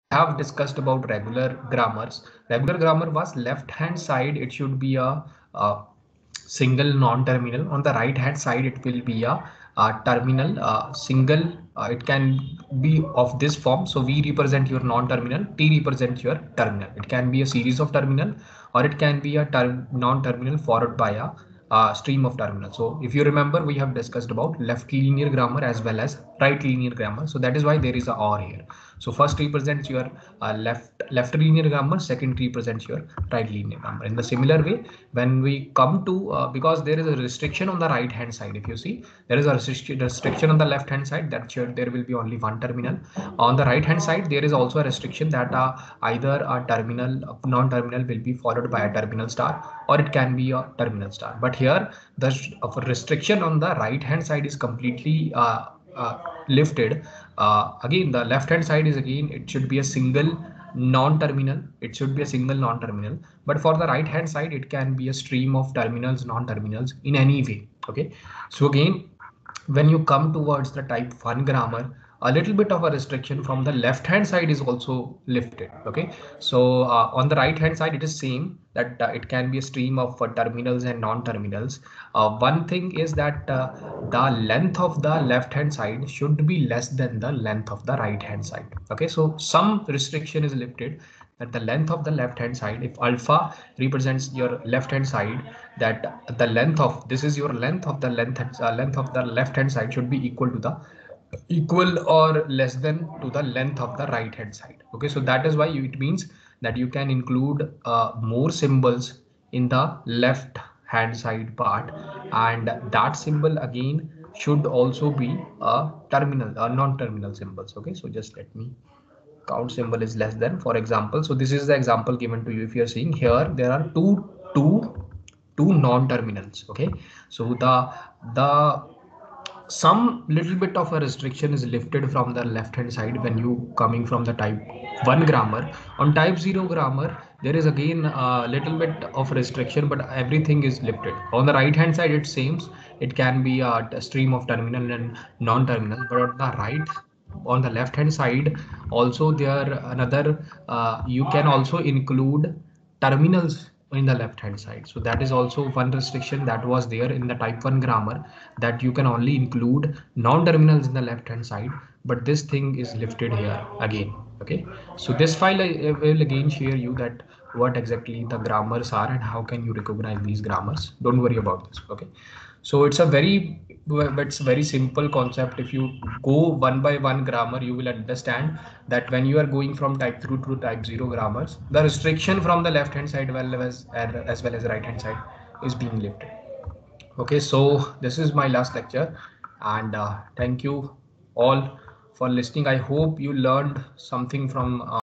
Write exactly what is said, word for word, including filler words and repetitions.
have discussed about regular grammars. Regular grammar was left hand side, it should be a, a single non-terminal. On the right hand side it will be a, a terminal uh, single. Uh, it can be of this form. So V represent your non-terminal, T represent your terminal. It can be a series of terminal, or it can be a term non-terminal followed by a uh, stream of terminal. So if you remember, we have discussed about left linear grammar as well as right linear grammar. So that is why there is a or here. So first represents your uh, left left linear grammar, second represents your right linear grammar. In the similar way, when we come to uh, because there is a restriction on the right hand side. If you see, there is a restriction restriction on the left hand side that should there will be only one terminal. On the right hand side there is also a restriction that uh, either a terminal non-terminal will be followed by a terminal star, or it can be a terminal star. But here the restriction on the right hand side is completely uh, uh, lifted. Uh, again, the left hand side is again, it should be a single non-terminal. It should be a single non-terminal. But for the right hand side, it can be a stream of terminals, non-terminals in any way. Okay. So again, when you come towards the type one grammar, a little bit of a restriction from the left hand side is also lifted. Okay, so uh, on the right hand side it is same, that uh, it can be a stream of uh, terminals and non-terminals. Uh, one thing is that uh, the length of the left hand side should be less than the length of the right hand side. Okay, so some restriction is lifted, that the length of the left hand side, if alpha represents your left hand side, that the length of this is your length of the length uh, length of the left hand side should be equal to the equal or less than to the length of the right hand side. Okay, so that is why you, it means that you can include uh, more symbols in the left hand side part, and that symbol again should also be a terminal a non-terminal symbols. Okay, so just let me count symbol is less than, for example. So this is the example given to you. If you're seeing here, there are two two two non-terminals. Okay, so the the some little bit of a restriction is lifted from the left hand side when you coming from the type one grammar. On type zero grammar there is again a little bit of restriction, but everything is lifted. On the right hand side it seems it can be a, a stream of terminal and non-terminal, but on the right on the left hand side also there another uh, you can also include terminals in the left hand side. So that is also one restriction that was there in the type one grammar, that you can only include non-terminals in the left hand side, but this thing is lifted here again. Okay, so this file I will again share you that what exactly the grammars are and how can you recognize these grammars. Don't worry about this. Okay, so it's a very it's very simple concept. If you go one by one grammar, you will understand that when you are going from type through to type zero grammars, the restriction from the left hand side well as as well as right hand side is being lifted. Okay, so this is my last lecture, and uh, thank you all for listening. I hope you learned something from uh,